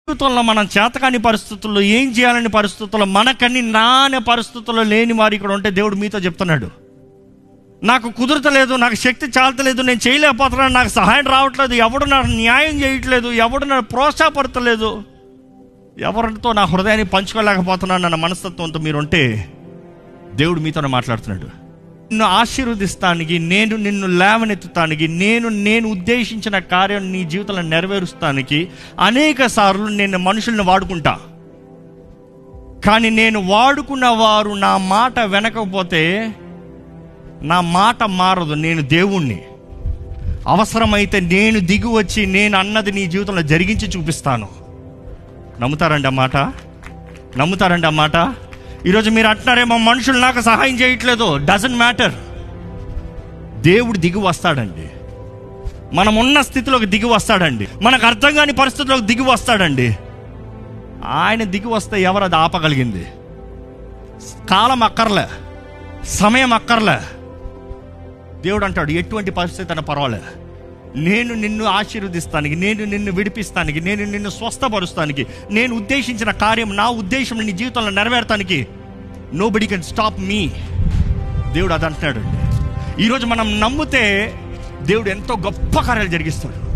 జీవితంలో మనం చేతకాని పరిస్థితుల్లో, ఏం చేయాలని పరిస్థితుల్లో, మనకని నానే పరిస్థితుల్లో లేని వారు ఇక్కడ ఉంటే దేవుడు మీతో చెప్తున్నాడు, నాకు కుదరతలేదు, నాకు శక్తి చాలతలేదు, నేను చేయలేకపోతున్నాను, నాకు సహాయం రావట్లేదు, ఎవడు నాకు న్యాయం చేయట్లేదు, ఎవడు నాకు ప్రోత్సాహపడతలేదు, ఎవరితో నా హృదయాన్ని పంచుకోలేకపోతున్నాను అన్న మనస్తత్వంతో మీరుంటే దేవుడు మీతోనే మాట్లాడుతున్నాడు. నిన్ను ఆశీర్వదిస్తానికి, నేను నిన్ను లేవనెత్తుతానికి, నేను ఉద్దేశించిన కార్యం నీ జీవితంలో నెరవేరుస్తానికి అనేక సార్లు నేను మనుషుల్ని వాడుకుంటా. కానీ నేను వాడుకున్న వారు నా మాట వినకపోతే నా మాట మారదు. నేను దేవుణ్ణి. అవసరమైతే నేను దిగి వచ్చి నేను అన్నది నీ జీవితంలో జరిగించి చూపిస్తాను. నమ్ముతారండి ఆ మాట? నమ్ముతారండి ఆ మాట? ఈరోజు మీరు అంటున్నారేమో, మనుషులు నాకు సహాయం చేయట్లేదు. Doesn't matter. దేవుడు దిగి వస్తాడండి. మనం ఉన్న స్థితిలోకి దిగి వస్తాడండి. మనకు అర్థం కాని పరిస్థితుల్లోకి దిగి వస్తాడండి. ఆయన దిగి వస్తే ఎవరు అది ఆపగలిగింది? కాలం అక్కర్లే, సమయం అక్కర్లే. దేవుడు అంటాడు, ఎటువంటి పరిస్థితి అయినా పర్వాలే, నేను నిన్ను ఆశీర్వదిస్తానికి, నేను నిన్ను విడిపిస్తానికి, నేను నిన్ను స్వస్థపరుస్తానికి, నేను ఉద్దేశించిన కార్యం, నా ఉద్దేశం నీ జీవితంలో నెరవేర్తానికి నోబడీ కెన్ స్టాప్ మీ. దేవుడు అది అంటున్నాడు. ఈరోజు మనం నమ్మితే దేవుడు ఎంతో గొప్ప కార్యాలు జరిగిస్తాడు.